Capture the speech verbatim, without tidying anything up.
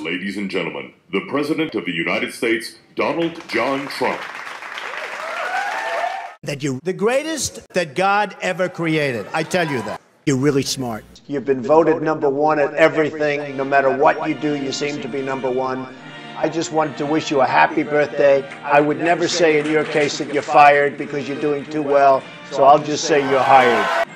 ladies and gentlemen, the President of the United States, Donald John Trump. That you're the greatest that God ever created. I tell you that. You're really smart. You've been voted number one at everything. No matter what you do, you seem to be number one. I just wanted to wish you a happy birthday. I would never say in your case that you're fired because you're doing too well, so I'll just say you're hired.